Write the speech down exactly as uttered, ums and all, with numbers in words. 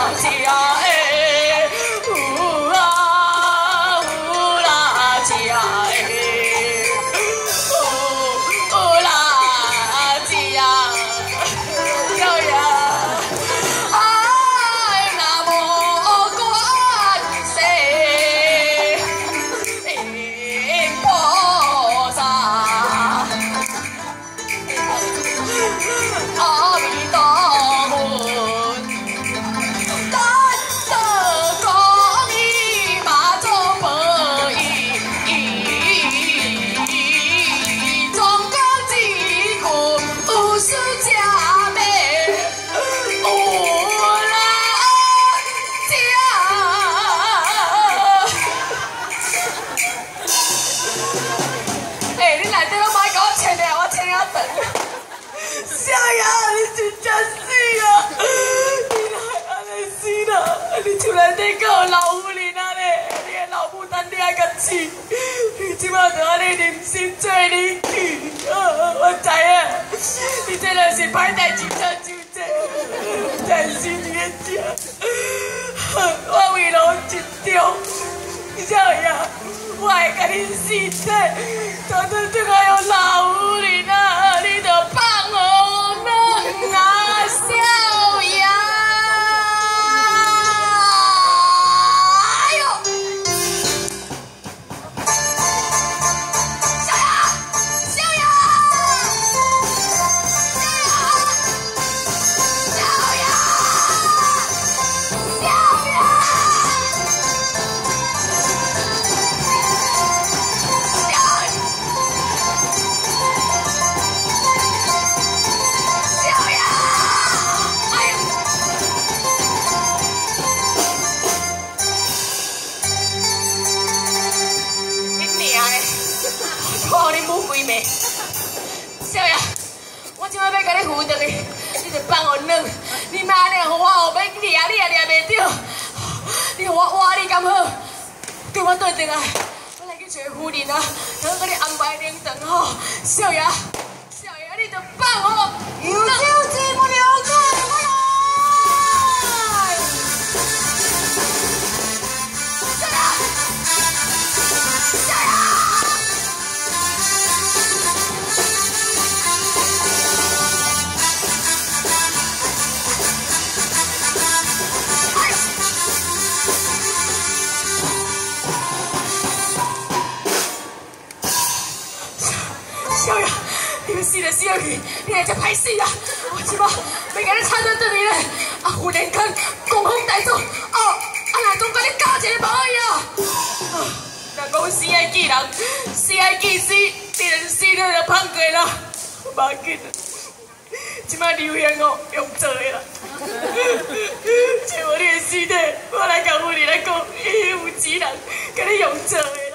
你即马就安尼忍心做你去，我知影，你这就是歹代志做就这，但是你的吃，我为了一中，小爷，我会甲你死体，当作这个有老夫人啊，你就放我们啊，小爷。 少爷，我今摆要甲你扶倒去，你着放我软。你莫安尼，互我后尾掠，你也掠袂着。你互我活你敢好？跟我倒转来，我来去找夫人啊，等我甲你安排冷顿吼。少爷，少爷，你着放我。有救济不了我。 少爷，你要死就死落去，你还真歹死啊！我即马要甲你插转转去咧，啊！忽然间狂风大作，哦，啊！若讲甲你教一个无去啊！啊！若讲死爱记人，死爱记死，你连死了就放过啦，无要紧啦。即马流行哦，用做的啦。找我你的尸体，我来甲夫人来讲，伊有钱人，甲你用做的。